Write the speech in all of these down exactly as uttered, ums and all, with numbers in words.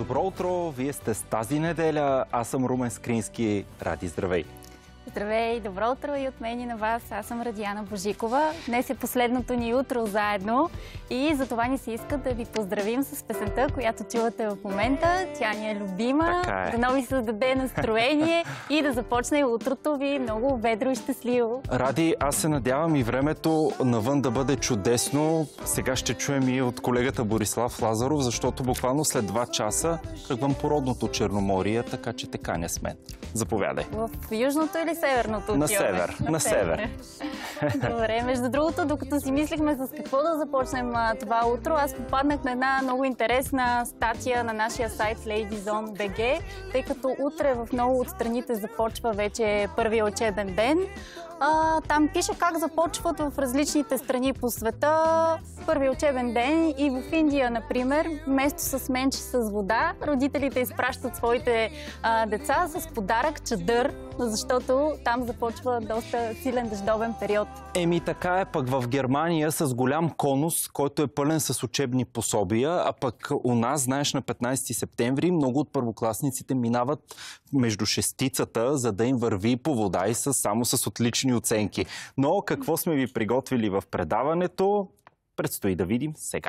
Добро утро! Вие сте с тази неделя. Аз съм Румен Скрински. Ради, здравей! Здравей! Добро утро и от мен и на вас. Аз съм Радиана Божикова. Днес е последното ни утро заедно и за това ни се иска да ви поздравим с песента, която чувате в момента. Тя ни е любима, е. да нови създаде настроение и да започне утрото ви много ведро и щастливо. Ради, аз се надявам и времето навън да бъде чудесно. Сега ще чуем и от колегата Борислав Лазаров, защото буквално след два часа тръгвам по родното Черноморие, така че те каня с мен. Заповядай. В южното или северното? На север. На, на север. Добре, между другото, докато си мислихме с какво да започнем а, това утро, аз попаднах на една много интересна статия на нашия сайт Ladies.on точка би джи, тъй като утре в много от страните започва вече първия учебен ден. А, там пише как започват в различните страни по света първи учебен ден и в Индия, например, вместо с менче с вода, родителите изпращат своите а, деца с подарък чадър, защото там започва доста силен дъждовен период. Еми така е, пък в Германия с голям конус, който е пълен с учебни пособия, а пък у нас, знаеш, на петнайсети септември много от първокласниците минават между шестицата, за да им върви по вода и с, само с отлични оценки. Но какво сме ви приготвили в предаването, предстои да видим сега.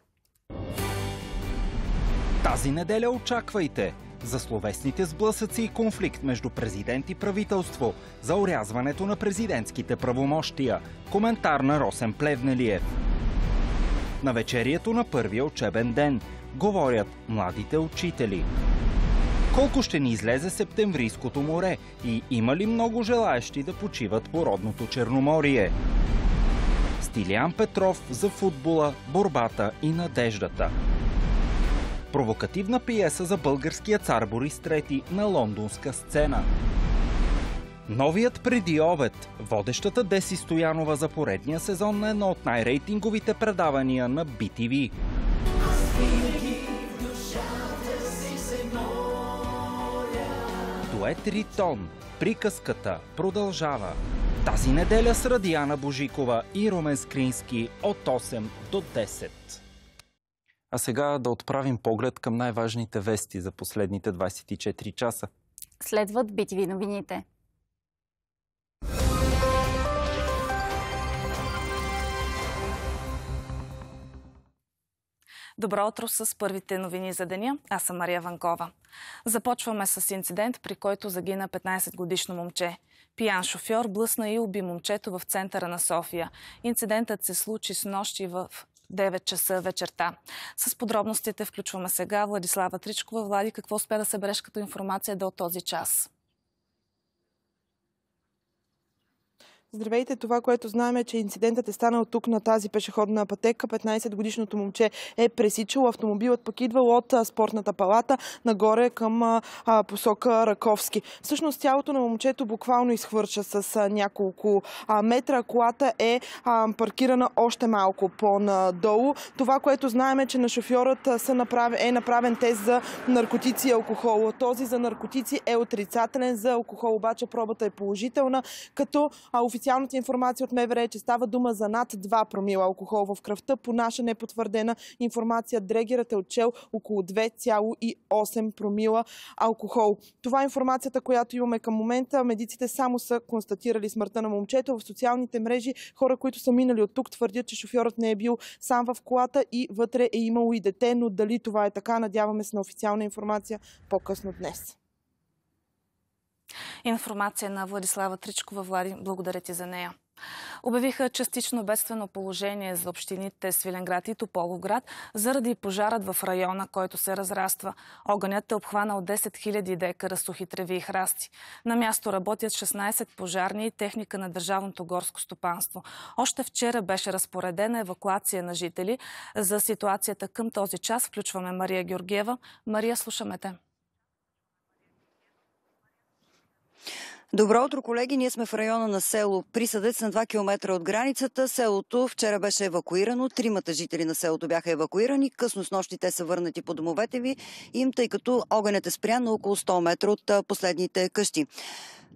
Тази неделя очаквайте за словесните сблъсъци и конфликт между президент и правителство, за орязването на президентските правомощия. Коментар на Росен Плевнелиев. На вечерието на първия учебен ден говорят младите учители. Колко ще ни излезе септемврийското море и има ли много желаещи да почиват по родното Черноморие? Стилиян Петров за футбола, борбата и надеждата. Провокативна пиеса за българския цар Борис трети на лондонска сцена. Новият преди обед. Водещата Деси Стоянова за поредния сезон на едно от най-рейтинговите предавания на би ти ви. Дует Ритон. Приказката продължава. Тази неделя с Радиана Божикова и Румен Скрински от осем до десет. А сега да отправим поглед към най-важните вести за последните двайсет и четири часа. Следват би ти ви новините. Добро утро с първите новини за деня. Аз съм Мария Ванкова. Започваме с инцидент, при който загина петнайсетгодишно момче. Пиян шофьор блъсна и уби момчето в центъра на София. Инцидентът се случи с нощи в девет часа вечерта. С подробностите включваме сега Владислава Тричкова. Влади, какво успя да събереш като информация до този час? Здравейте, това, което знаем е, че инцидентът е станал тук на тази пешеходна пътека. петнайсетгодишното момче е пресичало, автомобилът пък идвал от а, спортната палата нагоре към а, посока Раковски. Всъщност тялото на момчето буквално изхвърча с а, няколко а, метра. Колата е а, паркирана още малко по-надолу. Това, което знаем е, че на шофьорът а, са направен, е направен тест за наркотици и алкохол. Този за наркотици е отрицателен, за алкохол обаче пробата е положителна, като а, официалната информация от МВР е, че става дума за над два промила алкохол в кръвта. По наша непотвърдена информация дрегерът е отчел около две цяло и осем промила алкохол. Това е информацията, която имаме към момента. Медиците само са констатирали смъртта на момчето. В социалните мрежи хора, които са минали от тук, твърдят, че шофьорът не е бил сам в колата и вътре е имало и дете, но дали това е така, надяваме се на официална информация по-късно днес. Информация на Владислава Тричкова. Влади, благодаря ти за нея. Обявиха частично бедствено положение за общините Свиленград и Тополовград заради пожарът в района, който се разраства. Огънят е обхванал десет хиляди декара сухи треви и храсти. На място работят шестнайсет пожарни и техника на Държавното горско стопанство. Още вчера беше разпоредена евакуация на жители. За ситуацията към този час включваме Мария Георгиева. Мария, слушаме те. Добро утро, колеги! Ние сме в района на село Присъдец, на два километра от границата. Селото вчера беше евакуирано. Тримата жители на селото бяха евакуирани. Късно с нощи те са върнати по домовете ви им, тъй като огънят е спрян на около сто метра от последните къщи.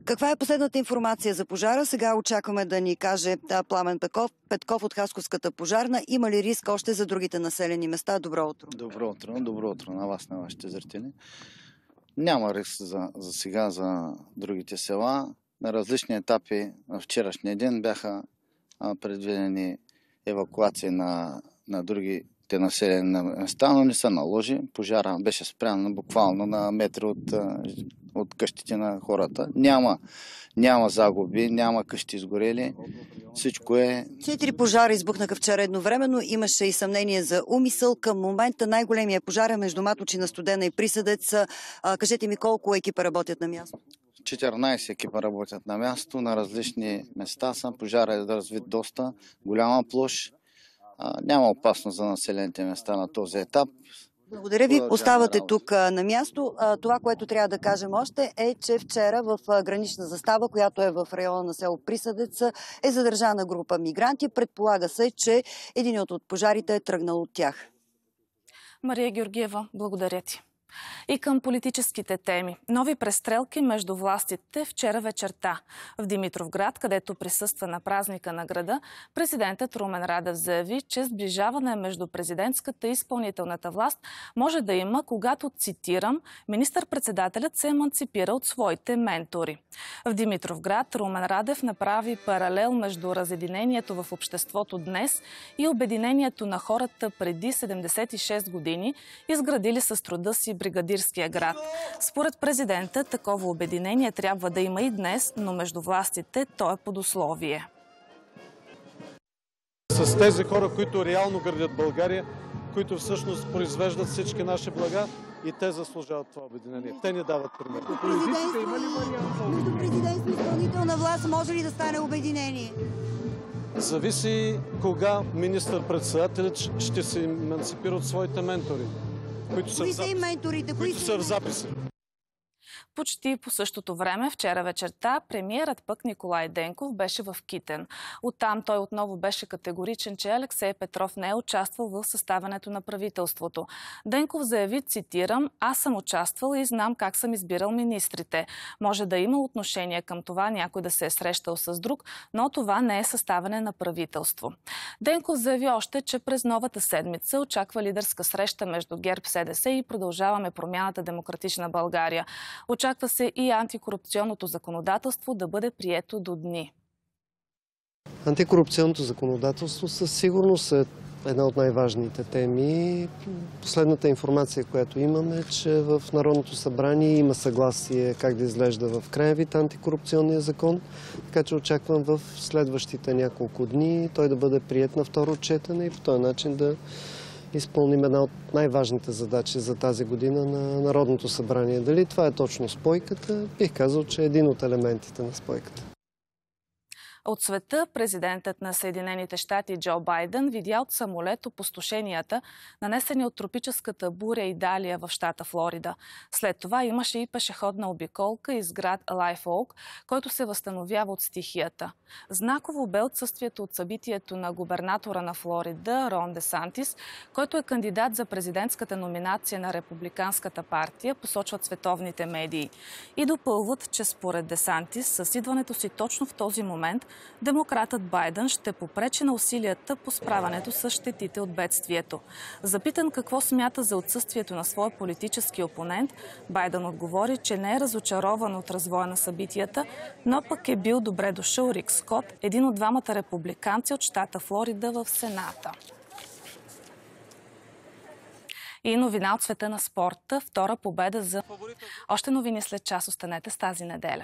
Каква е последната информация за пожара? Сега очакваме да ни каже Пламен Петков, Петков от Хасковската пожарна. Има ли риск още за другите населени места? Добро утро. Добро утро, добро утро на вас, на вашите зрители. Няма риск за, за сега за другите села. На различни етапи на вчерашния ден бяха а, предвидени евакуации на, на другите населени места, но не се наложи. Пожара беше спрян буквално на метри от, от къщите на хората. Няма, няма загуби, няма къщи изгорели. Всичко е... Четири пожара избухнаха вчера едновременно. Имаше и съмнение за умисъл. Към момента най-големия пожар е между Маточина, Студена и Присъдец. А, кажете ми колко екипа работят на място? четиринайсет екипа работят на място, на различни места са. Пожара е развит доста, голяма площ. А, няма опасност за населените места на този етап. Благодаря ви. Оставате тук на място. Това, което трябва да кажем още е, че вчера в гранична застава, която е в района на село Присъдец, е задържана група мигранти. Предполага се, че един от пожарите е тръгнал от тях. Мария Георгиева, благодаря ти. И към политическите теми. Нови престрелки между властите вчера вечерта. В Димитровград, където присъства на празника на града, президентът Румен Радев заяви, че сближаване между президентската и изпълнителната власт може да има, когато, цитирам, министър-председателят се еманципира от своите ментори. В Димитровград Румен Радев направи паралел между разединението в обществото днес и обединението на хората преди седемдесет и шест години, изградили с труда си бригадирския град. Според президента, такова обединение трябва да има и днес, но между властите то е под условие. С тези хора, които реално градят България, които всъщност произвеждат всички наши блага, и те заслужават това обединение. Те ни дават пример. Между президентство и изпълнителна власт може ли да стане обединение? Зависи кога министър-председателят ще се еманципира от своите ментори, които са, Кои в, са и менторите? Кои които са са в записи. Почти по същото време, вчера вечерта, премиерът пък Николай Денков беше в Китен. Оттам той отново беше категоричен, че Алексей Петров не е участвал в съставянето на правителството. Денков заяви, цитирам, аз съм участвал и знам как съм избирал министрите. Може да има отношение към това някой да се е срещал с друг, но това не е съставяне на правителство. Денков заяви още, че през новата седмица очаква лидерска среща между ГЕРБ-СДС и Продължаваме промяната Демократична България. Очаква се и антикорупционното законодателство да бъде прието до дни. Антикорупционното законодателство със сигурност е една от най-важните теми. Последната информация, която имаме, е, че в Народното събрание има съгласие как да изглежда в крайен вид антикорупционния закон, така че очаквам в следващите няколко дни той да бъде приет на второ четене и по този начин да изпълним една от най-важните задачи за тази година на Народното събрание. Дали това е точно спойката? Бих казал, че е един от елементите на спойката. От света президентът на Съединените щати Джо Байден видя от самолет опустошенията, нанесени от тропическата буря Идалия в щата Флорида. След това имаше и пешеходна обиколка из град Лайв Оук, който се възстановява от стихията. Знаково бе отсъствието от събитието на губернатора на Флорида Рон Де Сантис, който е кандидат за президентската номинация на Републиканската партия, посочват световните медии. И допълват, че според Де Сантис, с идването си точно в този момент, демократът Байден ще попречи на усилията по справянето с щетите от бедствието. Запитан какво смята за отсъствието на своя политически опонент, Байден отговори, че не е разочарован от развоя на събитията, но пък е бил добре дошъл Рик Скот, един от двамата републиканци от щата Флорида в Сената. И новина от света на спорта. Втора победа за... Още новини след час. Останете с тази неделя.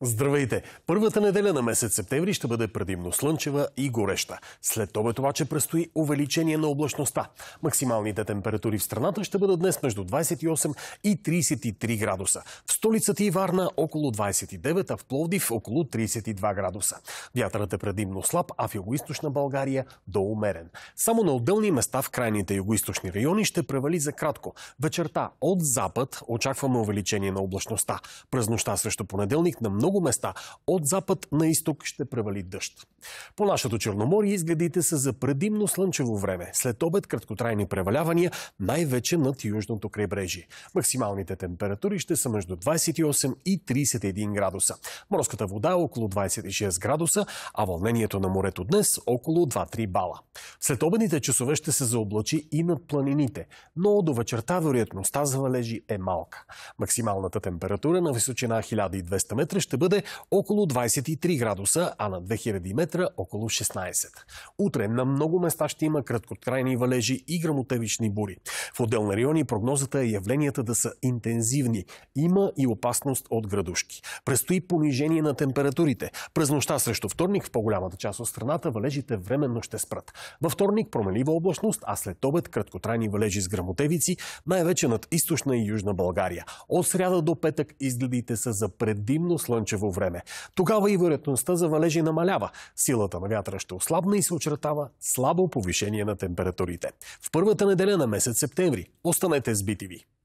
Здравейте! Първата неделя на месец септември ще бъде предимно слънчева и гореща. След обед обаче предстои увеличение на облачността. Максималните температури в страната ще бъдат днес между двадесет и осем и тридесет и три градуса. В столицата и Варна около двадесет и девет, а в Пловдив около тридесет и два градуса. Вятърът е предимно слаб, а в югоизточна България до умерен. Само на отделни места в крайните югоизточни райони ще превали за кратко. Вечерта от запад очакваме увеличение на облачността. През нощта срещу понеделник на много места от запад на изток ще превали дъжд. По нашето Черноморие изгледите са за предимно слънчево време. След обед краткотрайни превалявания, най-вече над южното крайбрежие. Максималните температури ще са между двадесет и осем и тридесет и един градуса. Морската вода е около двадесет и шест градуса, а вълнението на морето днес около два-три бала. След обедните часове ще се заоблачи и над планините, но до вечерта вероятността за валежи е малка. Максималната температура на височина хиляда и двеста метра ще бъде около двадесет и три градуса, а на две хиляди метра около шестнадесет. Утре на много места ще има краткотрайни валежи и гръмотевични бури. В отделни райони прогнозата е явленията да са интензивни. Има и опасност от градушки. Предстои понижение на температурите. През нощта срещу вторник в по-голямата част от страната валежите временно ще спрат. Във вторник променлива облачност, а след обед краткотрайни валежи с гръмотевици, най-вече над източна и южна България. От сряда до петък изгледите са за предимно слънчево време. Тогава и вероятността за валежи намалява. Силата на вятъра ще ослабне и се очертава слабо повишение на температурите. В първата неделя на месец септември останете с би ти ви.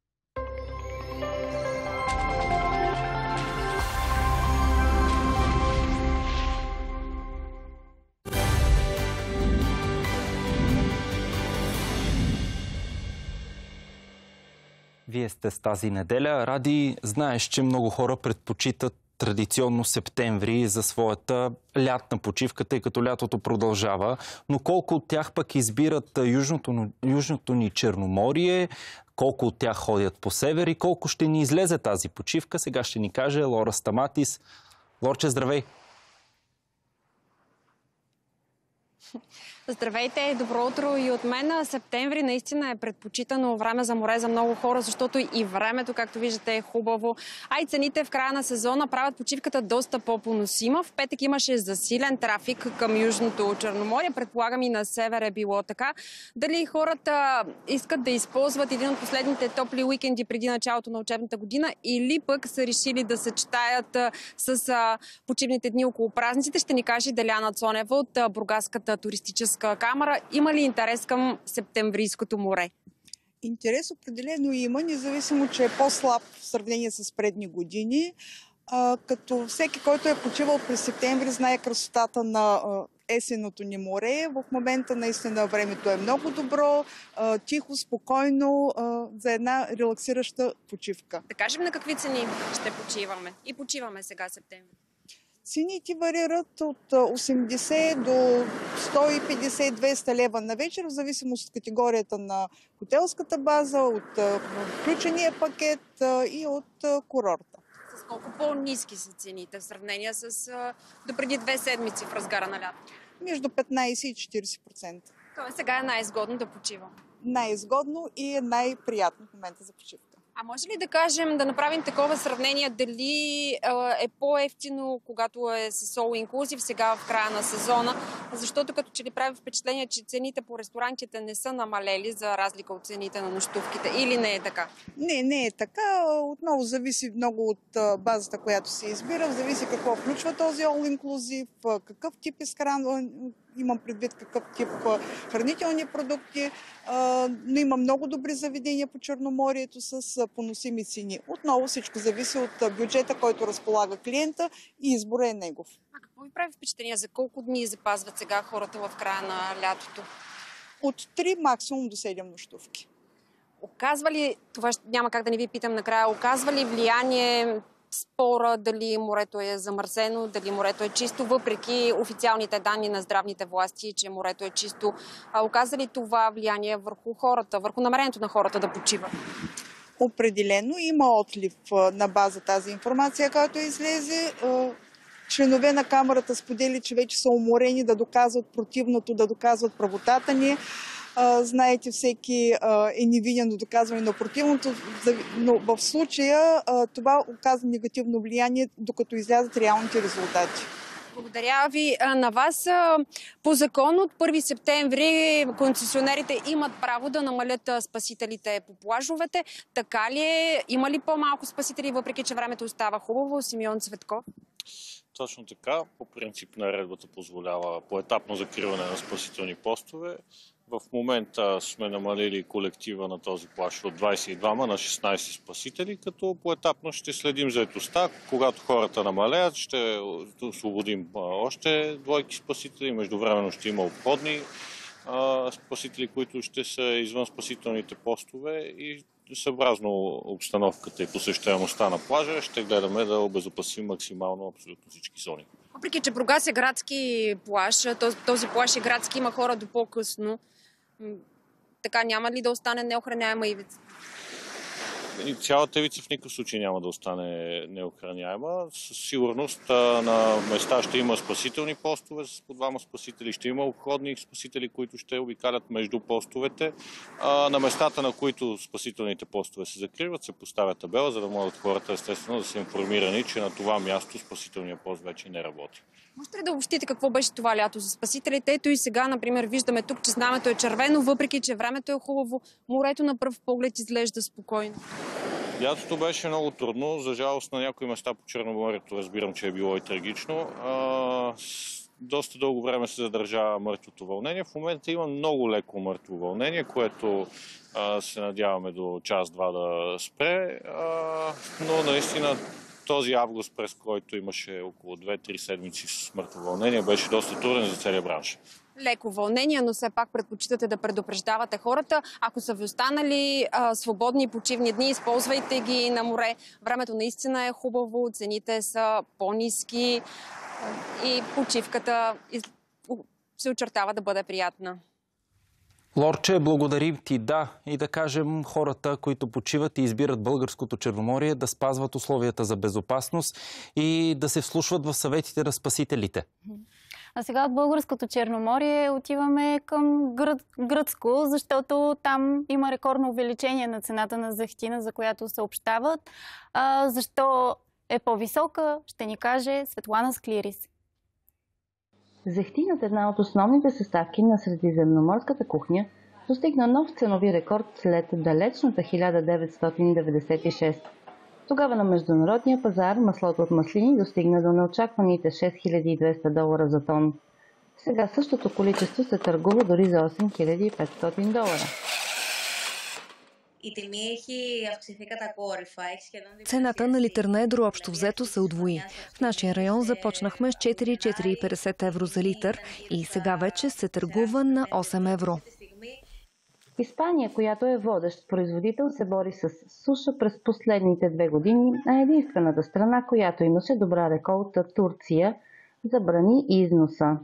Вие сте с тази неделя. Ради, знаеш, че много хора предпочитат традиционно септември за своята лятна почивка, тъй като лятото продължава. Но колко от тях пък избират южното, южното ни Черноморие, колко от тях ходят по север и колко ще ни излезе тази почивка, сега ще ни каже Лора Стаматис. Лорче, здравей! Здравейте, добро утро и от мен. Септември наистина е предпочитано време за море за много хора, защото и времето, както виждате, е хубаво. А и цените в края на сезона правят почивката доста по-поносима. В петък имаше засилен трафик към Южното Черноморие. Предполагам и на север е било така. Дали хората искат да използват един от последните топли уикенди преди началото на учебната година или пък са решили да съчетаят с почивните дни около празниците, ще ни каже Деляна Цонева от Бургаската туристическа камера. Има ли интерес към септемврийското море? Интерес определено има, независимо, че е по-слаб в сравнение с предни години. А, като всеки, който е почивал през септември, знае красотата на а, есенното ни море. В момента наистина времето е много добро, а, тихо, спокойно, а, за една релаксираща почивка. Да кажем на какви цени ще почиваме? И почиваме сега септември. Цените варират от осемдесет до сто и петдесет до двеста лева на вечер, в зависимост от категорията на хотелската база, от включения пакет и от курорта. С колко по-ниски са цените в сравнение с допреди две седмици в разгара на лято? Между петнадесет и четиридесет процента. Тоест сега е най-изгодно да почивам? Най-изгодно и е най-приятно в момента за почивка. А може ли да кажем, да направим такова сравнение, дали е по-евтино, когато е с all inclusive сега в края на сезона? Защото като че ли прави впечатление, че цените по ресторантите не са намалели за разлика от цените на нощувките, или не е така? Не, не е така. Отново зависи много от базата, която се избира. Зависи какво включва този all inclusive, какъв тип изхранване. Имам предвид какъв тип хранителни продукти, но има много добри заведения по Черноморието с поносими цени. Отново всичко зависи от бюджета, който разполага клиента и избора е негов. А какво ви прави впечатление? За колко дни запазват сега хората в края на лятото? От три максимум до седем нощувки. Оказва ли, това няма как да не ви питам накрая, оказва ли влияние спора дали морето е замърсено, дали морето е чисто, въпреки официалните данни на здравните власти, че морето е чисто? А оказа ли това влияние върху хората, върху намерението на хората да почиват? Определено има отлив на база тази информация, която излезе. Членове на камерата сподели, че вече са уморени да доказват противното, да доказват правотата ни. А, знаете, всеки а, е невинен до доказване на противното, но в случая а, това оказва негативно влияние, докато излязат реалните резултати. Благодаря ви. На вас по закон от първи септември концесионерите имат право да намалят спасителите по плажовете. Така ли е? Има ли по-малко спасители, въпреки че времето остава хубаво? Симеон Цветков? Точно така. По принцип наредбата позволява поетапно закриване на спасителни постове. В момента сме намалили колектива на този плаж от двадесет и двама на шестнадесет спасители, като поетапно ще следим заетостта. Когато хората намалеят, ще освободим още двойки спасители. Междувременно ще има обходни спасители, които ще са извън спасителните постове и съобразно обстановката и посещаемостта на плажа ще гледаме да обезопасим максимално абсолютно всички зони. Въпреки че Бургас е градски плаж, този, този плаж е градски, има хора до по-късно. Така няма ли да остане неохраняема ивица? Цялата ивица в никакъв случай няма да остане неохраняема. Със сигурност на места ще има спасителни постове с по двама спасители, ще има обходни спасители, които ще обикалят между постовете. А на местата, на които спасителните постове се закриват, се поставя табела, за да могат хората естествено да са информирани, че на това място спасителният пост вече не работи. Можете ли да обобщите какво беше това лято за спасителите? Ето и сега, например, виждаме тук, че знамето е червено, въпреки че времето е хубаво. Морето на пръв поглед изглежда спокойно. Лятото беше много трудно. За жалост на някои места по Черноморието разбирам, че е било и трагично. А, доста дълго време се задържа мъртвото вълнение. В момента има много леко мъртво вълнение, което а, се надяваме до час-два да спре. А, но наистина този август, през който имаше около две-три седмици с мъртво вълнение, беше доста труден за целия бранш. Леко вълнение, но все пак предпочитате да предупреждавате хората. Ако са ви останали а, свободни почивни дни, използвайте ги на море. Времето наистина е хубаво, цените са по-ниски и почивката се очертава да бъде приятна. Лорче, благодарим ти, да. И да кажем хората, които почиват и избират българското Черноморие, да спазват условията за безопасност и да се вслушват в съветите на спасителите. А сега от българското Черноморие отиваме към гръд, гръцко, защото там има рекордно увеличение на цената на захтина, за която съобщават. А, защо е по-висока, ще ни каже Светлана Склирис. Зехтинът, една от основните съставки на средиземноморската кухня, достигна нов ценови рекорд след далечната хиляда деветстотин деветдесет и шеста. Тогава на международния пазар маслото от маслини достигна до неочакваните шест хиляди и двеста долара за тон. Сега същото количество се търгува дори за осем хиляди и петстотин долара. Цената на литър на едро общо взето се удвои. В нашия район започнахме с четири - четири и петдесет евро за литър и сега вече се търгува на осем евро. Испания, която е водещ производител, се бори с суша през последните две години, а единствената страна, която имаше добра реколта, Турция, забрани износа.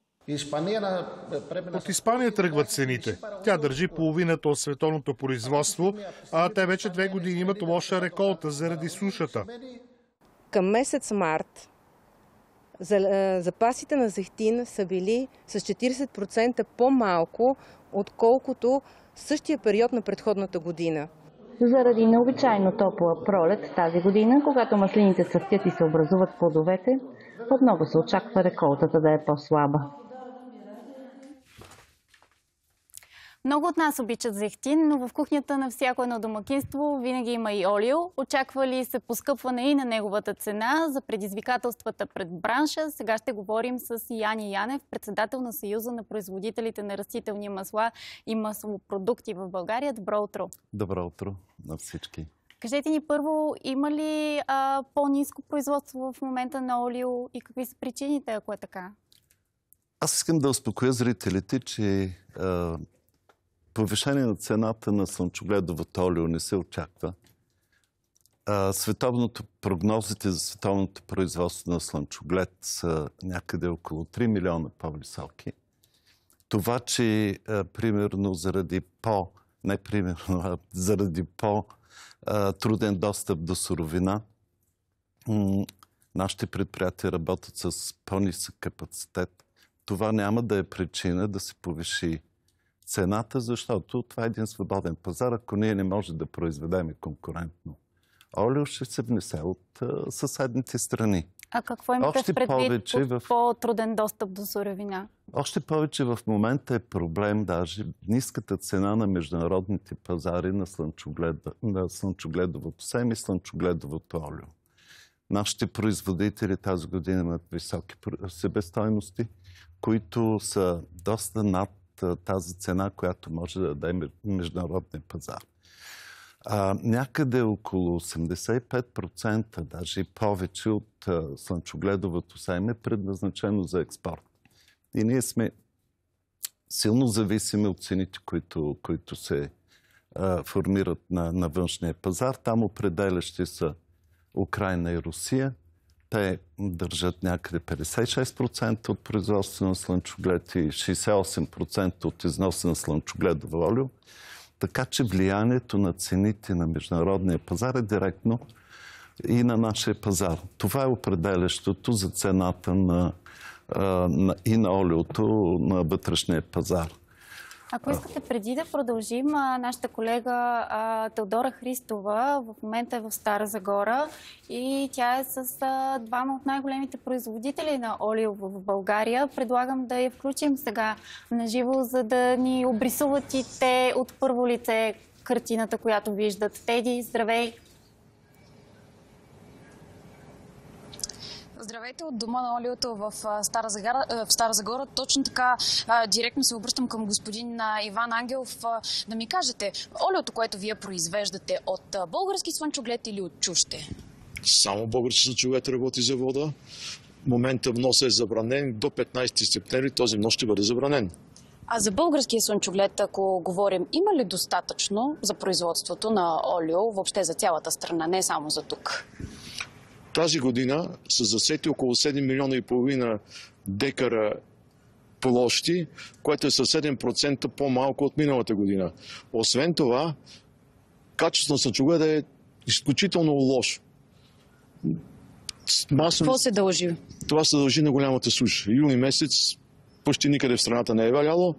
От Испания тръгват цените. Тя държи половината от световното производство, а те вече две години имат лоша реколта заради сушата. Към месец март запасите на зехтин са били с четиридесет процента по-малко, отколкото същия период на предходната година. Заради необичайно топла пролет тази година, когато маслините цъфтят и се образуват плодовете, отново се очаква реколтата да е по-слаба. Много от нас обичат зехтин, но в кухнята на всяко едно домакинство винаги има и олио. Очаква ли се поскъпване и на неговата цена? За предизвикателствата пред бранша сега ще говорим с Яни Янев, председател на Съюза на производителите на растителни масла и маслопродукти в България. Добро утро! Добро утро на всички! Кажете ни първо, има ли а, по-ниско производство в момента на олио и какви са причините, ако е така? Аз искам да успокоя зрителите, че а, повишение на цената на слънчогледовото олио не се очаква. А, световното, прогнозите за световното производство на слънчоглед са някъде около три милиона по-високи. Това, че а, примерно заради по, не примерно, а заради по труден достъп до суровина, нашите предприятия работят с по-нисък капацитет. Това няма да е причина да се повиши цената, защото това е един свободен пазар. Ако ние не можем да произведем конкурентно олио, ще се внесе от а, съседните страни. А какво имате Още в предвид повече под в... по-труден достъп до суровина? Още повече в момента е проблем даже ниската цена на международните пазари на, слънчогледа, на слънчогледовото семе и слънчогледовото олио. Нашите производители тази година имат високи себестойности, които са доста над тази цена, която може да даде международния пазар. А, някъде около осемдесет и пет процента, даже и повече от а, слънчогледовото семе е предназначено за експорт. И ние сме силно зависими от цените, които, които се а, формират на, на външния пазар. Там определящи са Украйна и Русия. Те държат някъде петдесет и шест процента от производството на слънчоглед и шейсет и осем процента от износа на слънчогледово олио. Така че влиянието на цените на международния пазар е директно и на нашия пазар. Това е определящото за цената на, на, и на олиото на вътрешния пазар. Ако искате, преди да продължим, нашата колега Теодора Христова в момента е в Стара Загора и тя е с двама от най-големите производители на олио в България. Предлагам да я включим сега на живо, за да ни обрисуват и те от първо лице картината, която виждат. Теди, здравей! Здравейте от Дома на олиото в Стара Загора. В Стара Загора. Точно така директно се обръщам към господин Иван Ангелов да ми кажете, олиото, което вие произвеждате, от български слънчоглед или от чужди? Само български слънчоглед работи завода. В момента вносът е забранен. До петнайсети септември този внос ще бъде забранен. А за българския слънчоглед, ако говорим, има ли достатъчно за производството на олио, въобще за цялата страна, не само за тук? Тази година са засети около седем милиона и половина декара площи, което е със седем процента по-малко от миналата година. Освен това, качеството на слънчогледа е изключително лошо. Масно... Какво се дължи? Това се дължи на голямата суша. Юли месец почти никъде в страната не е валяло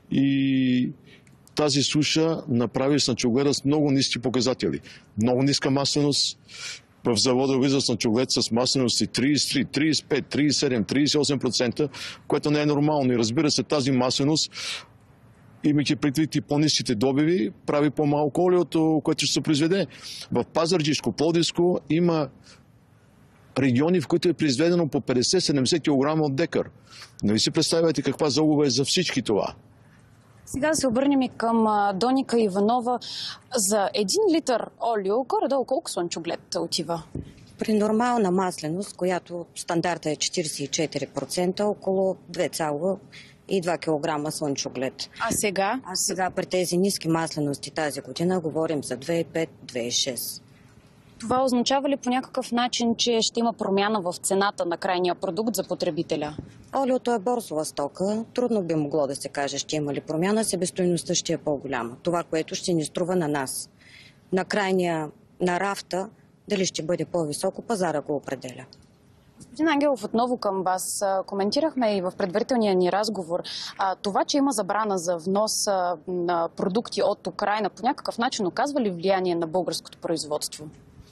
и тази суша направи слънчогледа с много ниски показатели. Много ниска масленост. В завода вижда слънчоглед с маслености трийсет и три, трийсет и пет, трийсет и седем, трийсет и осем процента, което не е нормално. И разбира се, тази масленост, имайки предвид и по-ниските добиви, прави по-малко олиото, което ще се произведе. В Пазарджишко, Пловдивско има региони, в които е произведено по петдесет до седемдесет килограма от декар. Но ви си представяте каква загуба е за всички това. Сега да се обърнем и към Доника Иванова. За един литър олио, горе-долу колко слънчоглед отива? При нормална масленост, която стандарта е четирийсет и четири процента, около две цяло и два килограма слънчоглед. А сега? А сега при тези ниски маслености тази година говорим за две цяло и пет - две цяло и шест. Това означава ли по някакъв начин, че ще има промяна в цената на крайния продукт за потребителя? Олиото е борсова стока. Трудно би могло да се каже, ще има ли промяна, себестойността ще е по-голяма. Това, което ще ни струва на нас. На крайния, на рафта, дали ще бъде по-високо, пазара го определя. Господин Ангелов, отново към вас. Коментирахме и в предварителния ни разговор това, че има забрана за внос на продукти от Украйна, по някакъв начин оказва ли влияние на българското производство?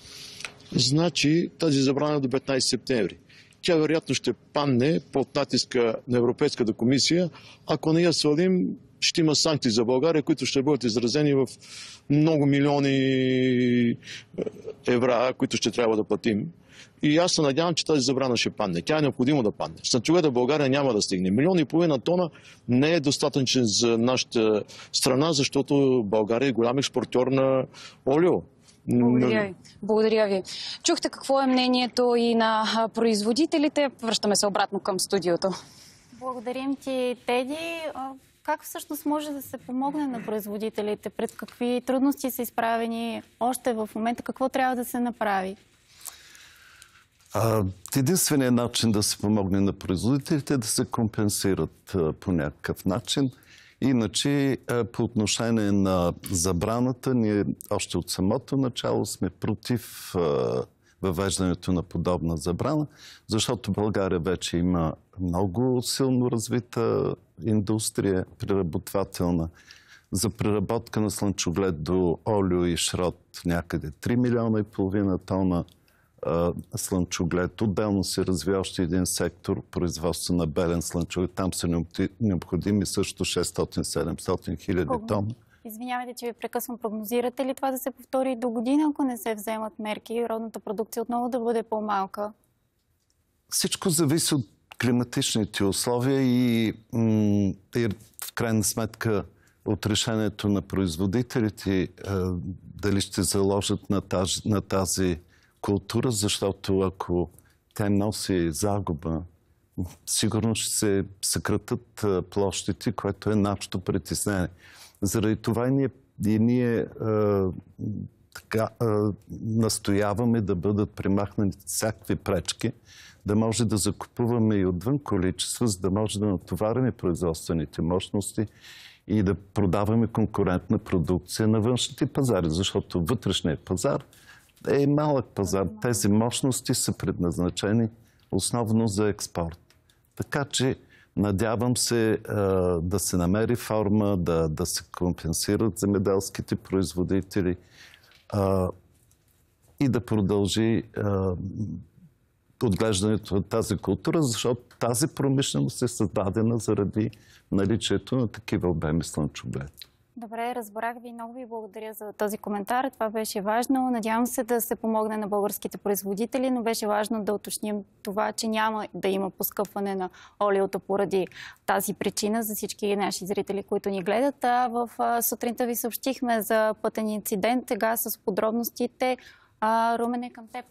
Значи тази забрана до петнайсети септември. Тя вероятно ще падне под натиска на Европейската комисия. Ако не я свалим, ще има санкции за България, които ще бъдат изразени в много милиони евра, които ще трябва да платим. И аз се надявам, че тази забрана ще падне. Тя е необходимо да падне. Слънчогледа България няма да стигне. Милион и половина тона не е достатъчен за нашата страна, защото България е голям експортьор на олио. Благодаря ви. Благодаря ви. Чухте какво е мнението и на производителите. Връщаме се обратно към студиото. Благодарим ти, Теди. Как всъщност може да се помогне на производителите? Пред какви трудности са изправени още в момента? Какво трябва да се направи? Единственият начин да се помогне на производителите е да се компенсират по някакъв начин. Иначе по отношение на забраната, ние още от самото начало сме против въвеждането на подобна забрана, защото България вече има много силно развита индустрия, преработвателна. За преработка на слънчоглед до олио и шрот някъде три милиона и половина тона а, слънчоглед. Отделно се развива още един сектор, производство на белен слънчоглед. Там са необходими също шестстотин-седемстотин хиляди тона. Извинявайте, че ви прекъсвам. Прогнозирате ли това да се повтори до година, ако не се вземат мерки, родната продукция отново да бъде по-малка? Всичко зависи от климатичните условия и, и в крайна сметка от решението на производителите дали ще заложат на тази, на тази култура, защото ако тя носи загуба, сигурно ще се съкратят площите, което е нашето притеснение. Заради това и ние, и ние а, така, а, настояваме да бъдат премахнати всякакви пречки, да може да закупуваме и отвън количество, за да може да натоваряме производствените мощности и да продаваме конкурентна продукция на външните пазари, защото вътрешният пазар е малък пазар. Тези мощности са предназначени основно за експорт. Така че надявам се а, да се намери форма, да, да се компенсират земеделските производители а, и да продължи а, отглеждането на тази култура, защото тази промишленост е създадена заради наличието на такива обеми слънчоглед. Добре, разбрах ви. Много ви благодаря за този коментар. Това беше важно. Надявам се да се помогне на българските производители, но беше важно да уточним това, че няма да има поскъпване на олиото поради тази причина за всички наши зрители, които ни гледат. А в сутринта ви съобщихме за пътен инцидент. Сега с подробностите. А, Румене, към теб.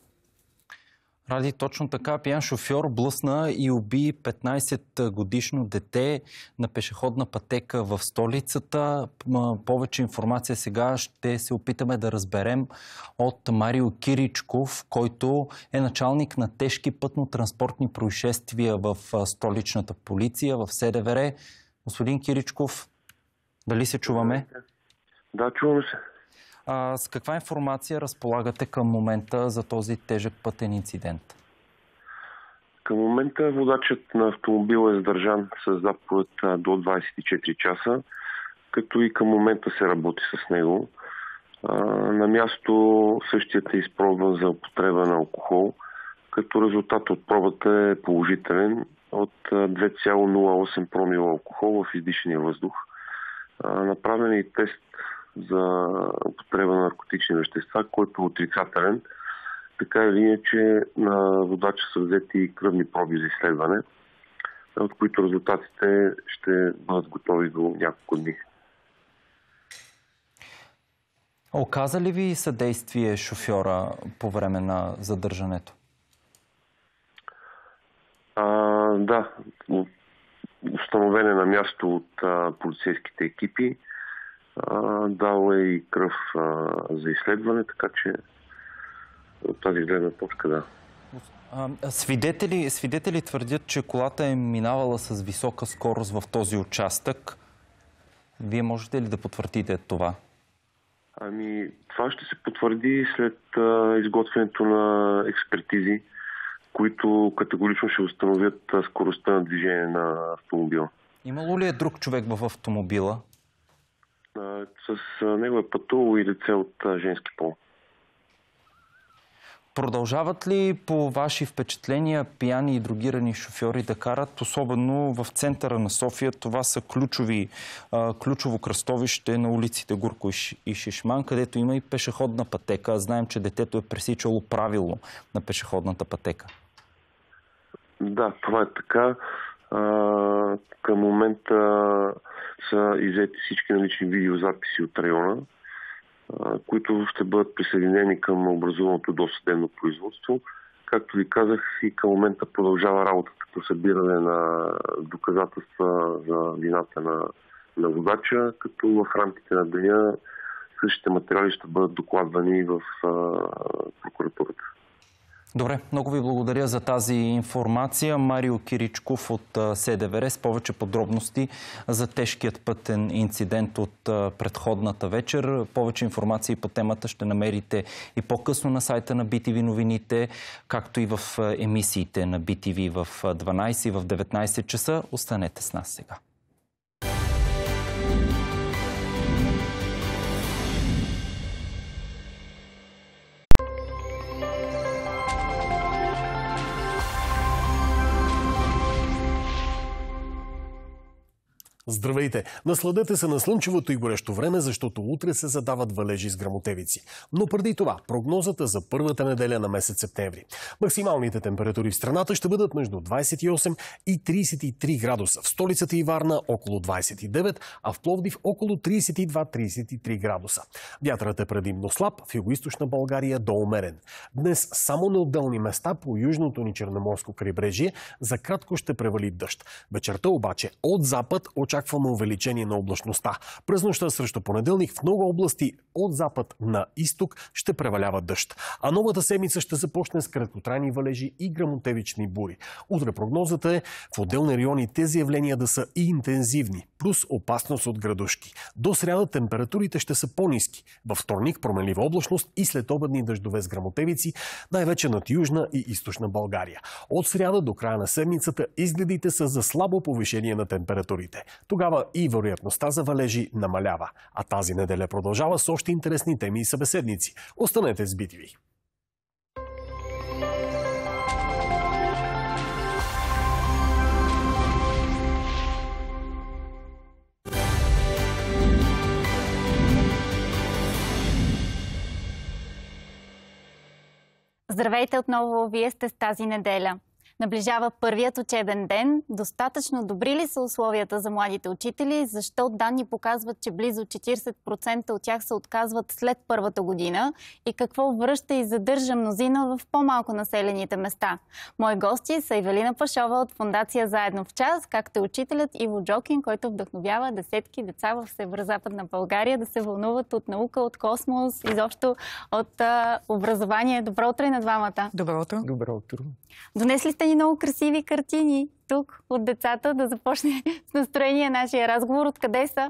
Ради, точно така, пиян шофьор блъсна и уби петнайсетгодишно дете на пешеходна пътека в столицата. Повече информация сега ще се опитаме да разберем от Марио Киричков, който е началник на тежки пътно-транспортни происшествия в столичната полиция, в СДВР. Господин Киричков, дали се чуваме? Да, чуваме се. А, с каква информация разполагате към момента за този тежък пътен инцидент? Към момента водачът на автомобила е задържан с заповед до двайсет и четири часа, като и към момента се работи с него. А, на място същият е изпробван за употреба на алкохол, като резултат от пробата е положителен от две цяло нула осем промила алкохол в издишания въздух. А, направен е и тест за употреба на наркотични вещества, който е отрицателен. Така или иначе на водача са взети кръвни проби за изследване, от които резултатите ще бъдат готови до няколко дни. Оказа ли ви съдействие шофьора по време на задържането? А, да. Установен е на място от а, полицейските екипи. Дал е и кръв а, за изследване, така че от тази гледна точка, да. А, свидетели, свидетели твърдят, че колата е минавала с висока скорост в този участък. Вие можете ли да потвърдите това? Ами, това ще се потвърди след а, изготвянето на експертизи, които категорично ще установят а, скоростта на движение на автомобила. Имало ли е друг човек в автомобила? С него е пътувало и деце от женски пол. Продължават ли по ваши впечатления пияни и дрогирани шофьори да карат, особено в центъра на София? Това са ключови, ключово кръстовище на улиците Гурко и Шишман, където има и пешеходна пътека. Знаем, че детето е пресичало правилно на пешеходната пътека. Да, това е така. А, към момента са иззети всички налични видеозаписи от района, а, които ще бъдат присъединени към образуваното досъдебно производство. Както ви казах, и към момента продължава работата по събиране на доказателства за вината на, на водача, като в рамките на деня същите материали ще бъдат докладвани в а, прокуратурата. Добре, много ви благодаря за тази информация. Марио Киричков от СДВР с повече подробности за тежкият пътен инцидент от предходната вечер. Повече информации по темата ще намерите и по-късно на сайта на би ти ви новините, както и в емисиите на би ти ви в дванайсет и в деветнайсет часа. Останете с нас сега. Здравейте! Насладете се на слънчевото и горещо време, защото утре се задават валежи с гръмотевици. Но преди това, прогнозата за първата неделя на месец септември. Максималните температури в страната ще бъдат между двадесет и осем и тридесет и три градуса. В столицата и Варна около двадесет и девет, а в Пловдив около тридесет и два до тридесет и три градуса. Вятърът е предимно слаб, в югоизточна България до умерен. Днес само на отделни места по южното ни черноморско крайбрежие за кратко ще превали дъжд. Вечерта обаче от запад очакваме увеличение на облачността. През нощта срещу понеделник в много области от запад на изток ще превалява дъжд. А новата седмица ще започне с краткотрайни валежи и гръмотевични бури. Утре прогнозата е в отделни райони тези явления да са и интензивни, плюс опасност от градушки. До сряда температурите ще са по-ниски. Във вторник променлива облачност и следобедни дъждове с гръмотевици, най-вече над южна и източна България. От сряда до края на седмицата изгледите са за слабо повишение на температурите. Тогава и вероятността за валежи намалява. А тази неделя продължава с още интересни теми и събеседници. Останете с би ти ви. Здравейте отново, вие сте с тази неделя. Наближава първият учебен ден. Достатъчно добри ли са условията за младите учители? Защо данни показват, че близо четиридесет процента от тях се отказват след първата година? И какво връща и задържа мнозина в по-малко населените места? Мои гости са Ивелина Пашова от фондация Заедно в час, както и учителят Иво Джокин, който вдъхновява десетки деца в Северозападна България да се вълнуват от наука, от космос, изобщо от а, образование. Добро утро и на двамата. Добро утро. Добро утро. Донесли сте ни много красиви картини тук от децата, да започне с настроение нашия разговор. Откъде са?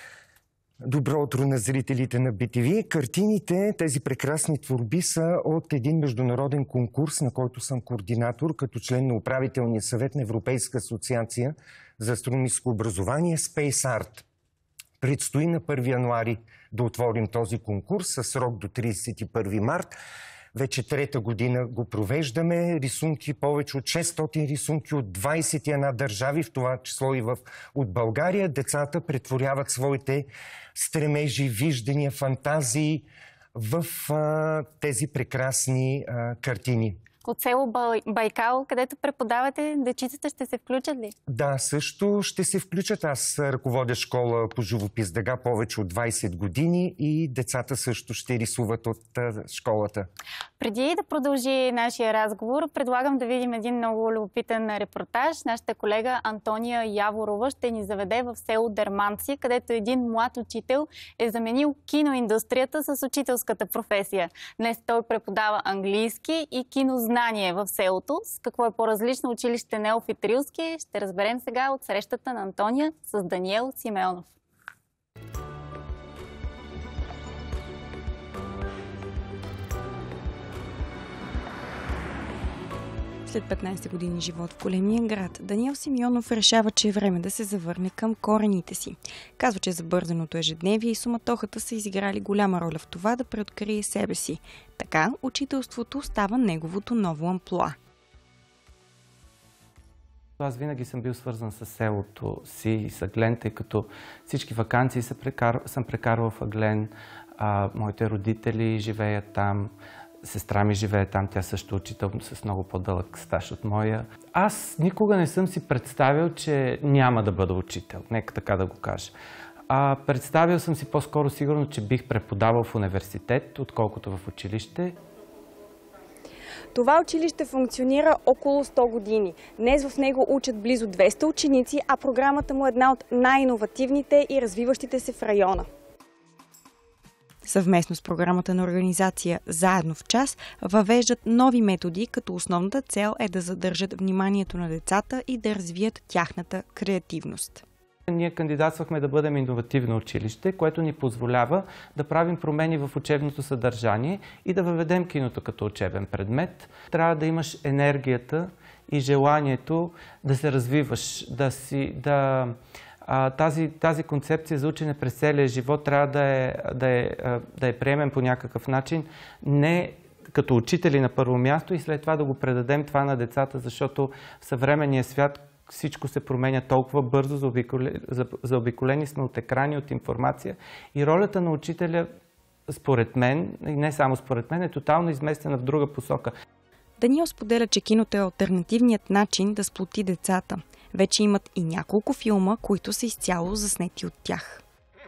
Добро утро на зрителите на би ти ви. Картините, тези прекрасни творби са от един международен конкурс, на който съм координатор, като член на управителния съвет на Европейска асоциация за астрономическо образование Space Art. Предстои на първи януари да отворим този конкурс със срок до тридесет и първи март. Вече трета година го провеждаме. Рисунки, повече от шестстотин рисунки от двадесет и една държави, в това число и в, от България. Децата претворяват своите стремежи, виждания, фантазии в а, тези прекрасни а, картини. От село Байкал, където преподавате, дечицата ще се включат ли? Да, също ще се включат. Аз ръководя школа по живопис Дъга повече от двадесет години и децата също ще рисуват от а, школата. Преди да продължи нашия разговор, предлагам да видим един много любопитен репортаж. Нашата колега Антония Яворова ще ни заведе в село Дерманци, където един млад учител е заменил киноиндустрията с учителската професия. Днес той преподава английски и кинознание в селото. С какво е по-различно училище Неофит Рилски, ще разберем сега от срещата на Антония с Даниел Симеонов. След петнадесет години живот в големия град, Даниел Симеонов решава, че е време да се завърне към корените си. Казва, че забързаното ежедневие и суматохата са изиграли голяма роля в това да преоткрие себе си. Така, учителството става неговото ново амплоа. Аз винаги съм бил свързан с селото си и с Аглен, тъй като всички ваканции съм, прекар... съм прекарвал в Аглен. А, моите родители живеят там. Сестра ми живее там, тя също учител с много по-дълъг стаж от моя. Аз никога не съм си представил, че няма да бъда учител, нека така да го кажа. А, представил съм си по-скоро сигурно, че бих преподавал в университет, отколкото в училище. Това училище функционира около сто години. Днес в него учат близо двеста ученици, а програмата му е една от най-иновативните и развиващите се в района. Съвместно с програмата на организация Заедно в час въвеждат нови методи, като основната цел е да задържат вниманието на децата и да развият тяхната креативност. Ние кандидатствахме да бъдем иновативно училище, което ни позволява да правим промени в учебното съдържание и да въведем киното като учебен предмет. Трябва да имаш енергията и желанието да се развиваш, да си... Да... Тази, тази концепция за учене през целия живот трябва да е, да е, да е приемем по някакъв начин, не като учители на първо място и след това да го предадем това на децата, защото в съвременния свят всичко се променя толкова бързо, заобиколени сме от екрани, от информация. И ролята на учителя, според мен, и не само според мен, е тотално изместена в друга посока. Даниел споделя, че киното е алтернативният начин да сплоти децата. Вече имат и няколко филма, които са изцяло заснети от тях.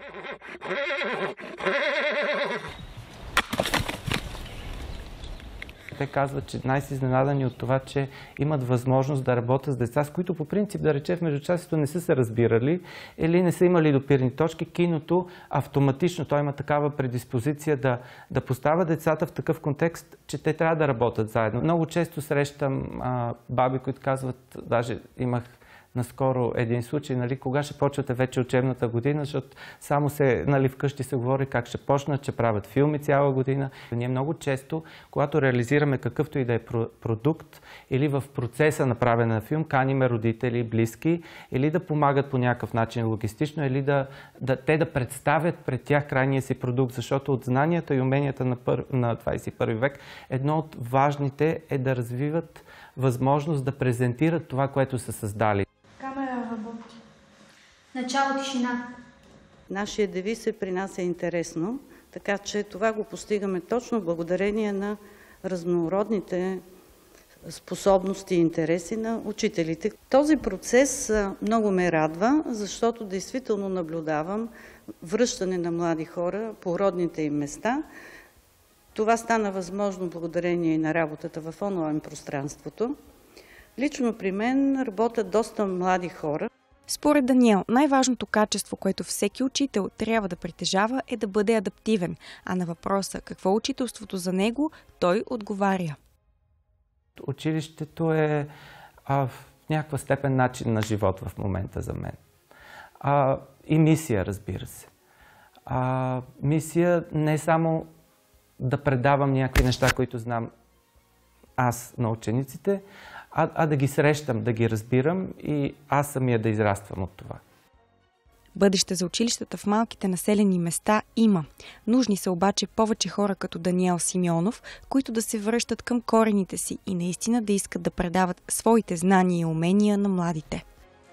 Те казват, че най-си изненадани от това, че имат възможност да работят с деца, с които по принцип, да рече, в междучасието не са се разбирали или не са имали допирни точки. Киното автоматично, той има такава предиспозиция да, да поставя децата в такъв контекст, че те трябва да работят заедно. Много често срещам а, баби, които казват, даже имах наскоро един случай, нали, кога ще почвате вече учебната година, защото само се, нали, вкъщи се говори как ще почнат, че правят филми цяла година. Ние много често, когато реализираме какъвто и да е продукт или в процеса на правене на филм, каниме родители, близки, или да помагат по някакъв начин логистично, или да, да, те да представят пред тях крайния си продукт, защото от знанията и уменията на, пър, на двадесет и първи век, едно от важните е да развиват възможност да презентират това, което са създали. Камера работи. Начало тишина. Нашия девиз е "При нас е интересно", така че това го постигаме точно благодарение на разнородните способности и интереси на учителите. Този процес много ме радва, защото действително наблюдавам връщане на млади хора по родните им места. Това стана възможно благодарение и на работата в онлайн пространството. Лично при мен работят доста млади хора. Според Даниел, най-важното качество, което всеки учител трябва да притежава, е да бъде адаптивен. А на въпроса какво е учителството за него, той отговаря. Училището е а, в някаква степен начин на живот в момента за мен. А, и мисия, разбира се. А, мисия не е само да предавам някакви неща, които знам аз на учениците, а, а да ги срещам, да ги разбирам и аз самия да израствам от това. Бъдеще за училищата в малките населени места има. Нужни са обаче повече хора като Даниел Симеонов, които да се връщат към корените си и наистина да искат да предават своите знания и умения на младите.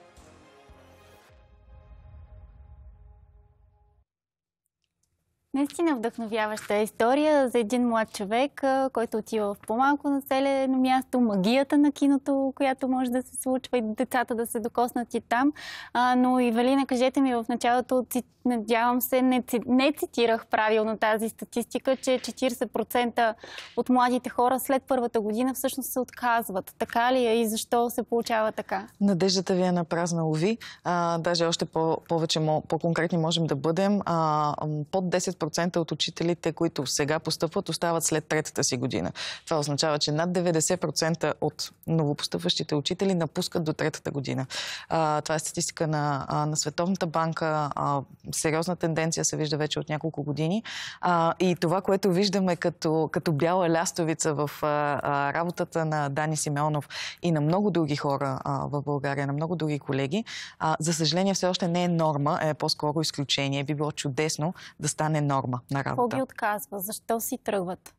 Наистина вдъхновяваща история за един млад човек, който отива в по-малко населено място, магията на киното, която може да се случва и децата да се докоснат и там. А, но Ивелина, кажете ми в началото, надявам се, не, не цитирах правилно тази статистика, че четиридесет процента от младите хора след първата година всъщност се отказват. Така ли е и защо се получава така? Надеждата ви е на празна лови. А, даже още по- повече, по-конкретни можем да бъдем. А, под десет процента от учителите, които сега постъпват, остават след третата си година. Това означава, че над деветдесет процента от новопостъпващите учители напускат до третата година. А, това е статистика на, на Световната банка. А, сериозна тенденция се вижда вече от няколко години. А, и това, което виждаме като, като бяла лястовица в а, работата на Дани Симеонов и на много други хора а, в България, на много други колеги, а, за съжаление все още не е норма, е по-скоро изключение. Би било чудесно да стане норма на работа. Какво ги отказва? Защо си тръгват?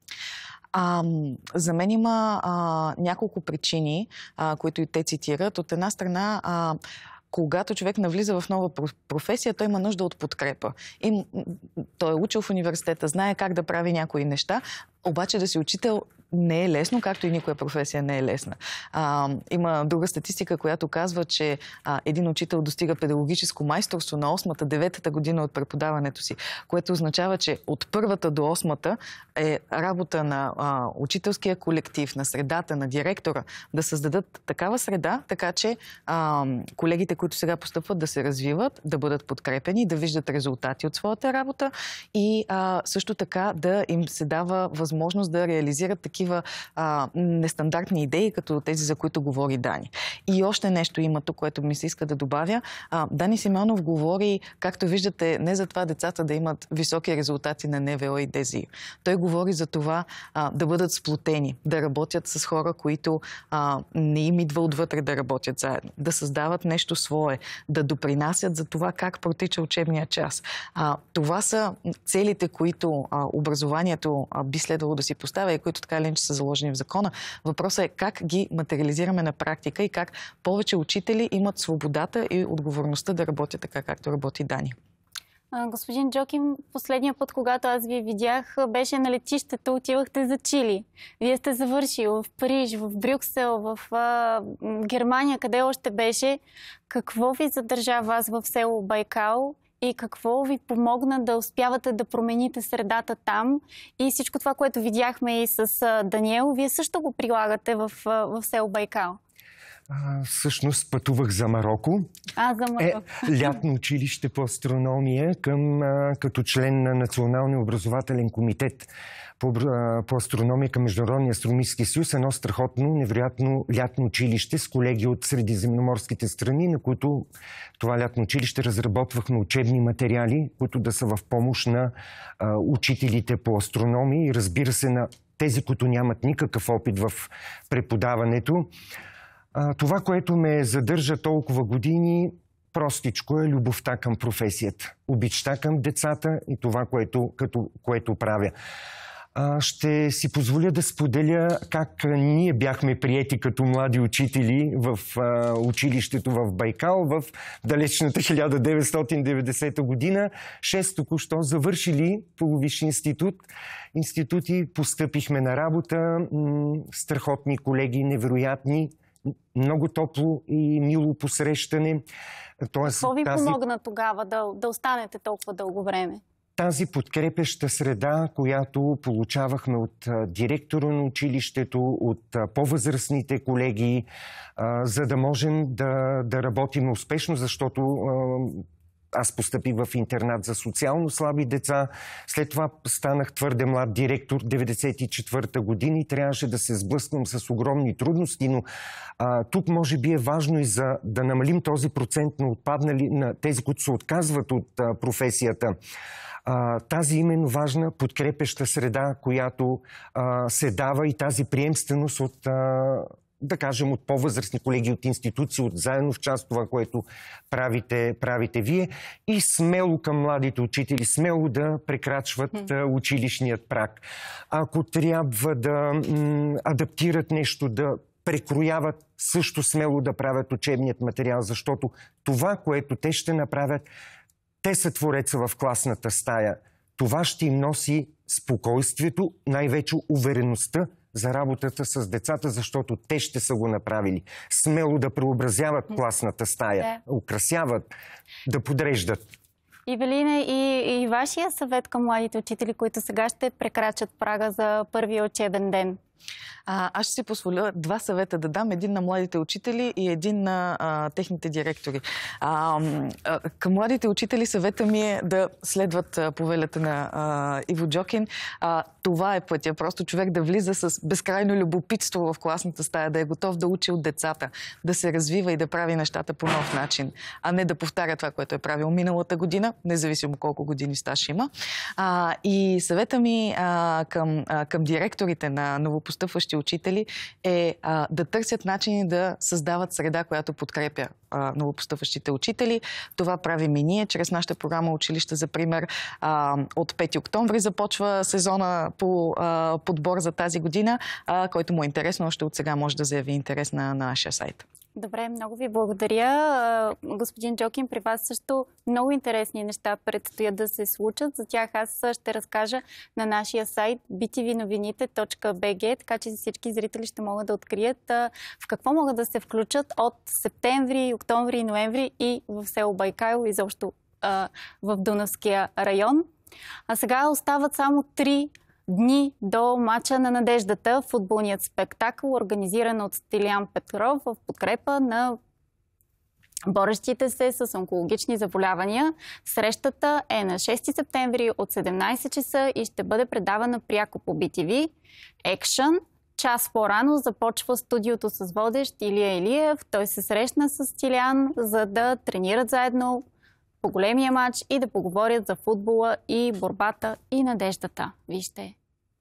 А, за мен има а, няколко причини, а, които и те цитират. От една страна, а, когато човек навлиза в нова професия, той има нужда от подкрепа. И, той е учил в университета, знае как да прави някои неща, обаче да си учител не е лесно, както и никоя професия не е лесна. А, има друга статистика, която казва, че а, един учител достига педагогическо майсторство на осмата, деветата година от преподаването си, което означава, че от първата до осмата е работа на а, учителския колектив, на средата, на директора, да създадат такава среда, така че а, колегите, които сега постъпват, да се развиват, да бъдат подкрепени, да виждат резултати от своята работа и а, също така да им се дава възможност да реализират такива а, нестандартни идеи, като тези, за които говори Дани. И още нещо има тук, което ми се иска да добавя. А, Дани Симеонов говори, както виждате, не за това децата да имат високи резултати на Н В О и Д З И. Той говори за това а, да бъдат сплотени, да работят с хора, които а, не им идва отвътре да работят заедно, да създават нещо свое, да допринасят за това как протича учебния час. А, това са целите, които а, образованието а, би следвало да си поставя и които така ли мен, че са заложени в закона. Въпросът е как ги материализираме на практика и как повече учители имат свободата и отговорността да работят така, както работи Дани. Господин Джоким, последния път, когато аз ви видях, беше на летището, отивахте за Чили. Вие сте завършили в Париж, в Брюксел, в а, Германия, къде още беше. Какво ви задържа вас в село Байкал и какво ви помогна да успявате да промените средата там? И всичко това, което видяхме и с а, Даниел, вие също го прилагате в, а, в село Байкал. А, всъщност пътувах за Мароко. А, за Мароко. Е, лятно училище по астрономия към, а, като член на Националния образователен комитет по, а, по астрономия към Международния астрономически съюз. Едно страхотно, невероятно лятно училище с колеги от средиземноморските страни, на които това лятно училище разработвахме учебни материали, които да са в помощ на а, учителите по астрономия и, разбира се, на тези, които нямат никакъв опит в преподаването. А, това, което ме задържа толкова години, простичко е любовта към професията. Обичта към децата и това, което, като, което правя. А, ще си позволя да споделя как ние бяхме приети като млади учители в а, училището в Байкал в далечната хиляда деветстотин деветдесета година. Шест току-що завършили полувисш институт. Институти, постъпихме на работа. М- страхотни колеги, невероятни. Много топло и мило посрещане. Тоест, Какво ви тази... помогна тогава да, да останете толкова дълго време? Тази подкрепеща среда, която получавахме от а, директора на училището, от а, по-възрастните колеги, а, за да можем да, да работим успешно, защото а, аз постъпих в интернат за социално слаби деца. След това станах твърде млад директор деветдесет и четвърта година и трябваше да се сблъсквам с огромни трудности, но а, тук може би е важно и за да намалим този процент на отпаднали, на тези, които се отказват от а, професията. А, тази именно важна подкрепеща среда, която а, се дава и тази приемственост от а, да кажем, от по-възрастни колеги от институции, от заедно в част това, което правите, правите вие, и смело към младите учители, смело да прекрачват mm. училищният праг. Ако трябва да м- адаптират нещо, да прекрояват, също смело да правят учебният материал, защото това, което те ще направят, те са твореца в класната стая. Това ще им носи спокойствието, най-вече увереността за работата с децата, защото те ще са го направили. Смело да преобразяват класната стая, да украсяват, да подреждат. Ивелина, и, и вашия съвет към младите учители, които сега ще прекрачат прага за първия учебен ден? А, аз ще си позволя два съвета да дам. Един на младите учители и един на а, техните директори. А, а, към младите учители съвета ми е да следват а, повелята на а, Иво Джокин. А, това е пътя. Просто човек да влиза с безкрайно любопитство в класната стая, да е готов да учи от децата, да се развива и да прави нещата по нов начин, а не да повтаря това, което е правил миналата година, независимо колко години стаж има. А, и съвета ми а, към, а, към директорите на новопостъпващи учители е а, да търсят начини да създават среда, която подкрепя а, новопостъпващите учители. Това правим и ние чрез нашата програма Училище за пример. А, от пети октомври започва сезона по а, подбор за тази година, а, който му е интересно, още от сега може да заяви интерес на, на нашия сайт. Добре, много ви благодаря. Господин Джокин, при вас също много интересни неща предстоят да се случат. За тях аз ще разкажа на нашия сайт би ти ви новините точка би джи, така че всички зрители ще могат да открият в какво могат да се включат от септември, октомври и ноември и в село Байкал, изобщо в Дунавския район. А сега остават само три дни до мача на надеждата, футболният спектакъл, организиран от Стилиян Петров в подкрепа на борещите се с онкологични заболявания. Срещата е на шести септември от седемнайсет часа и ще бъде предавана пряко по би ти ви. Екшън. Час по-рано започва студиото с водещ Илия Илиев. Той се срещна с Стилиян, за да тренират заедно по големия матч и да поговорят за футбола и борбата и надеждата. Вижте.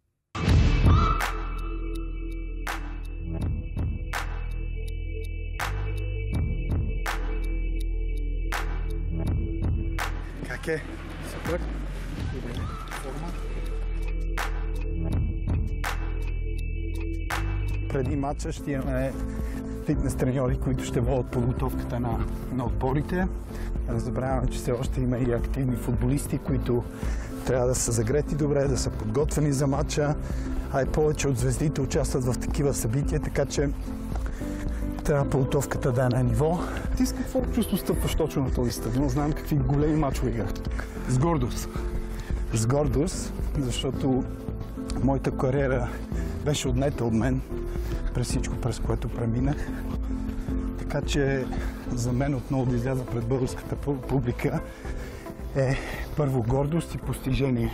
Как е? Супер. Добре. Форма. преди матча ще имаме фитнес треньори, които ще водят подготовката на, на отборите. Да забравяме, че все още има и активни футболисти, които трябва да са загрети добре, да са подготвени за матча, а и повече от звездите участват в такива събития, така че трябва подготовката да е на ниво. Ти с какво чувство стъпваш точно на този стадион? Знам какви големи мачове играхте тук. С гордост. С гордост, защото моята кариера беше отнета от мен през всичко, през което преминах. Така че за мен отново да изляза пред българската публика е първо гордост и постижение.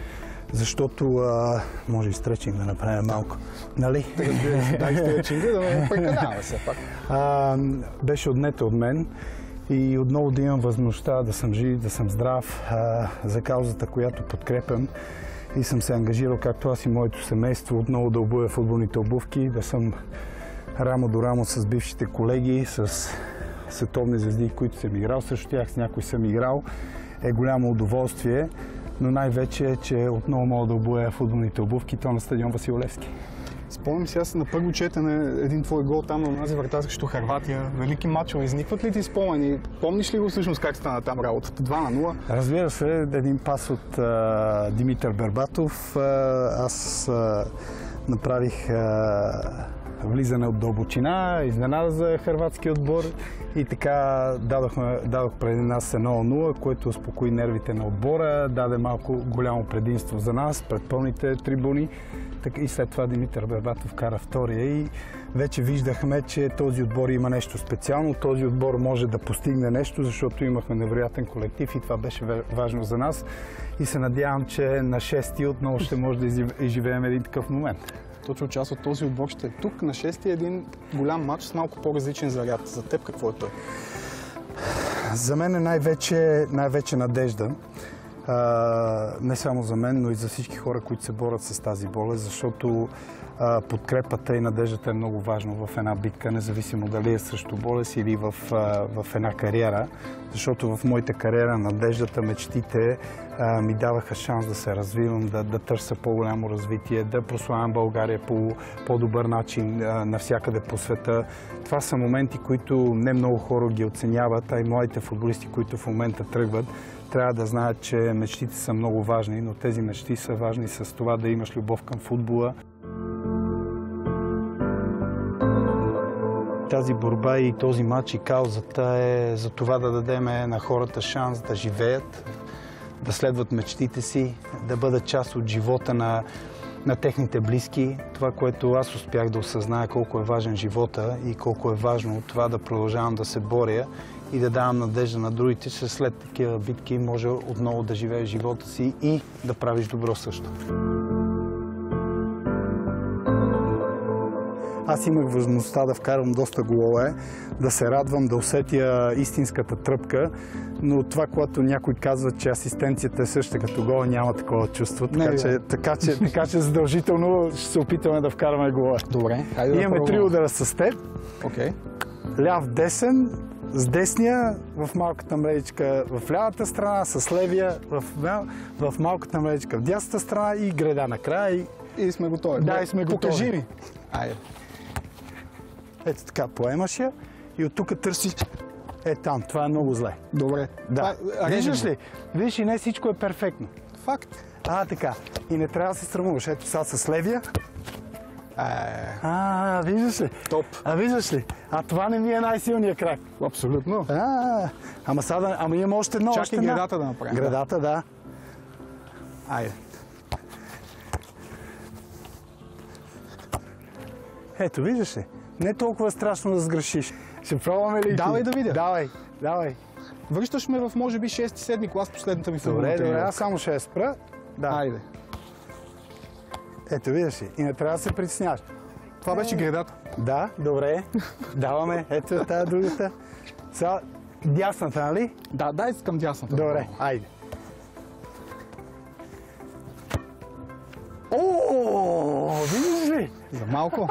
Защото а, може и стречинг да направим малко. Нали? Дай стречинга да ме прекаляваме все пак. А, беше отнета от мен и отново да имам възможността да съм жив, да съм здрав а, за каузата, която подкрепям. И съм се ангажирал, както аз и моето семейство, отново да обуя футболните обувки, да съм рамо до рамо с бившите колеги, с световни звезди, които съм играл. Също тях с някой съм играл. Е голямо удоволствие, но най-вече е, че отново мога да обуя футболните обувки, то на стадион Васил Левски. Спомням си аз на първо четене един твой гол там на онази врата срещу Хърватия. Велики мачове. Изникват ли ти спомени? Помниш ли го всъщност как стана там работата? два на нула? Разбира се, един пас от а, Димитър Бербатов. А, аз а, направих а, влизане от дълбочина, изненада за хърватски отбор и така дадохме, дадох преди нас едно на нула, което успокои нервите на отбора, даде малко голямо предимство за нас пред пълните трибуни. И след това Димитър Бербатов кара втория и вече виждахме, че този отбор има нещо специално. Този отбор може да постигне нещо, защото имахме невероятен колектив и това беше важно за нас. И се надявам, че на шести отново ще може да изживеем един такъв момент. Точно част от този отбор ще е тук. На шести е един голям матч с малко по-различен заряд. За теб какво е той? За мен е най-вече, най-вече надежда. Uh, не само за мен, но и за всички хора, които се борят с тази болест, защото uh, подкрепата и надеждата е много важно в една битка, независимо дали е срещу болест или в, uh, в една кариера. Защото в моята кариера надеждата, мечтите uh, ми даваха шанс да се развивам, да, да търся по-голямо развитие, да прославям България по по-добър начин uh, навсякъде по света. Това са моменти, които не много хора ги оценяват, а и моите футболисти, които в момента тръгват, трябва да знаят, че мечтите са много важни, но тези мечти са важни с това да имаш любов към футбола. Тази борба и този матч и каузата е за това да дадем на хората шанс да живеят, да следват мечтите си, да бъдат част от живота на, на техните близки. Това, което аз успях да осъзная колко е важен живота и колко е важно от това да продължавам да се боря и да давам надежда на другите, че след такива битки може отново да живееш живота си и да правиш добро също. Аз имах възможността да вкарвам доста голове, да се радвам, да усетя истинската тръпка, но това, когато някой казва, че асистенцията е съща като гола, няма такова чувство. Така, не, че, така, че, така че задължително ще се опитаме да вкараме голове. Добре. Хайде имаме да три удара с теб. Okay. Ляв, десен. С десния в малката мрежичка в лявата страна, с левия в, в малката мрежичка в дясната страна и греда накрая. И, и сме готови. Да, и сме готови. Покажи ми. Айде. Ето така, поемаш я и от тук търсиш. Е там, това е много зле. Добре. Да. Това, виждаш ли? Виж, и не всичко е перфектно. Факт. А, така. И не трябва да се срамуваш. Ето сега с левия. А, виждаш ли? Топ. А, виждаш ли? А това не ми е най-силният крак. Абсолютно. А, ама сега, ама имам още едно. Чакай гредата да направим. Гредата, да. Айде. Ето, виждаш ли? Не толкова страшно да сгрешиш. Ще пробваме ли? Давай да видя. Давай, давай. Връщаш ме в, може би, шести-седми клас, последната ми футболна тренировка. Добре, добре, аз само ще спра. Да. Айде. Ето, виждаш ли, и не трябва да се притесняваш. Това беше гредата. Да, добре. Даваме, ето тази другата. Сега, дясната, нали? Да, дай искам дясната. Добре, айде. О, виждаш ли? За малко.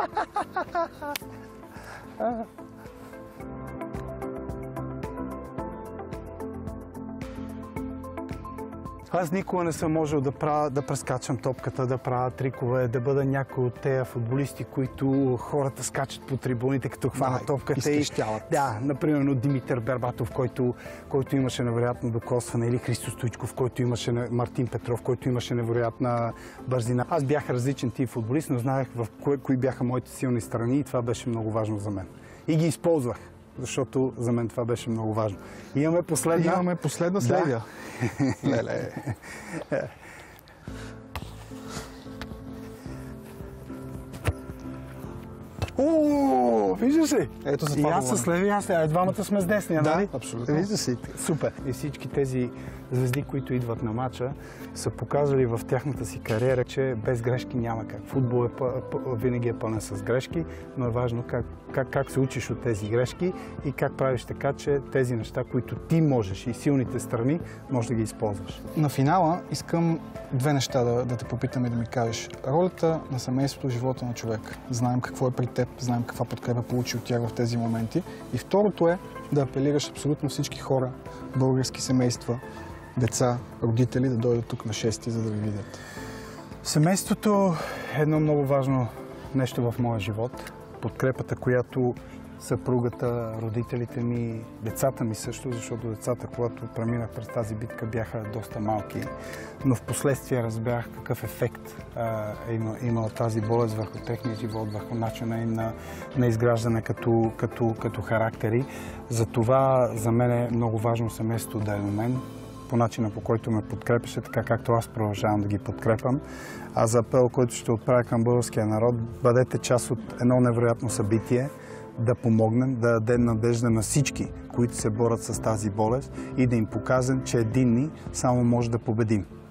Аз никога не съм можел да, правя, да прескачам топката, да правя трикове, да бъда някой от тези футболисти, които хората скачат по трибуните, като хванат да, топката. И изкрещяват. Да, например, Димитър Бербатов, който, който имаше невероятно докосване, или Христо Стоичков, който имаше, Мартин Петров, който имаше невероятна бързина. Аз бях различен тип футболист, но знаех в кои, кои бяха моите силни страни и това беше много важно за мен. И ги използвах, защото за мен това беше много важно. Имаме последна... Имаме последна следия. Да. Леле. О, виждаш ли? Ето за и това аз с леви, аз а двамата сме с десния, да, нали? абсолютно. Виждаш си, супер. И всички тези звезди, които идват на матча, са показали в тяхната си кариера, че без грешки няма как. Футбол е винаги е пълен с грешки, но е важно как, как, как се учиш от тези грешки и как правиш така, че тези неща, които ти можеш и силните страни, можеш да ги използваш. На финала искам две неща да, да те попитам и да ми кажеш. Ролята на семейството в живота на човек. Знаем какво е при теб, знаем каква подкрепа получи от тях в тези моменти. И второто е да апелираш абсолютно всички хора, български семейства, деца, родители да дойдат тук на шести, за да ви видят. Семейството е едно много важно нещо в моя живот. Подкрепата, която съпругата, родителите ми, децата ми също, защото децата, когато преминах през тази битка, бяха доста малки. Но в последствие разбрах какъв ефект е имала има тази болест върху техния живот, върху начина им на, на изграждане като, като, като характери. Затова за мен е много важно семейството да е до мен, по начина, по който ме подкрепяше, така както аз продължавам да ги подкрепям. А за апел, който ще отправя към българския народ, бъдете част от едно невероятно събитие, да помогнем, да дадем надежда на всички, които се борят с тази болест и да им покажем, че единни само може да победим.